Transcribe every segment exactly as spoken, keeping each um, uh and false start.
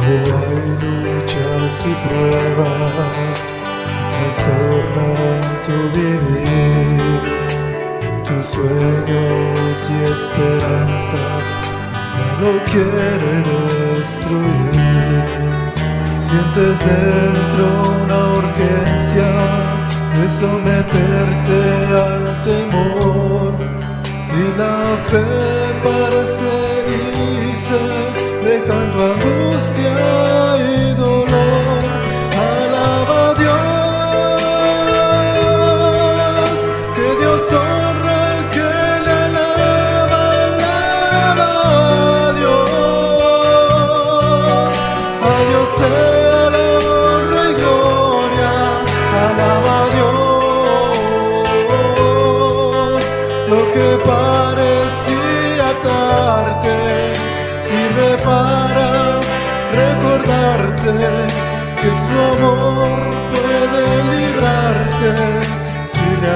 hay luchas y pruebas que trastornan tu vivir, tus sueños y esperanzas no lo quiere destruir. Sientes dentro una urgencia de someterte al temor, y la fe parece irse, dejando angustia y dolor. Alaba a Dios, que Dios honra al que le alaba. Alaba a Dios, a Dios sea la honra y gloria. Alaba a Dios, lo que parecía atarte sirve para recordarte que su amor puede librarte si le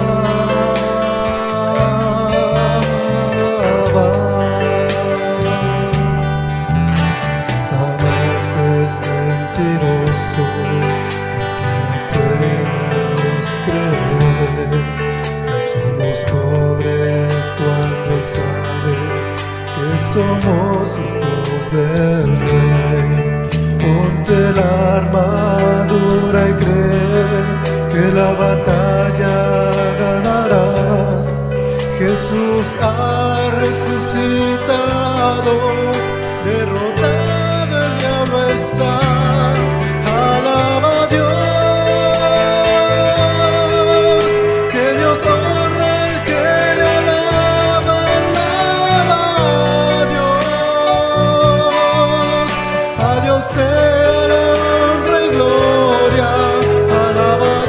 alabas. Satanás es mentiroso, quiere hacernos creer que somos pobres cuando él sabe que somos hijos del Rey. Ponte la armadura y cree que la batalla ganarás. Jesús ha resucitado, derrotado el diablo está. Alaba a Dios, que Dios honra al que le alaba. Alaba a Dios, a Dios sea la honra y gloria. Alaba a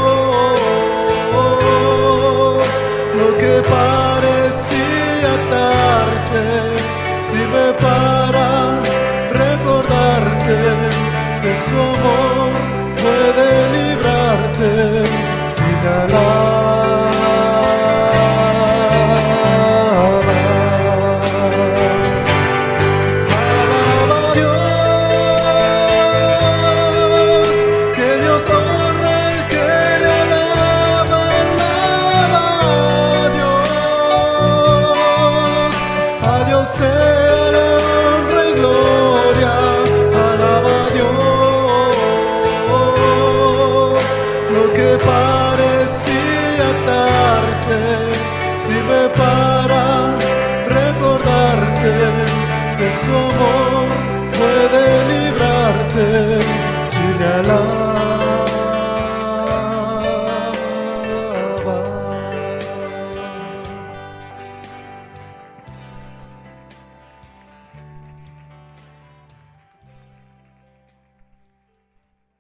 Dios, lo que parecía atarte sirve para recordarte que su amor puede librarte si le alabas. Alaba a Dios, que Dios honra al que le alaba. Alaba a Dios, a Dios sea la honra y gloria. Alaba a Dios, lo que parecía atarte sirve para recordarte que su amor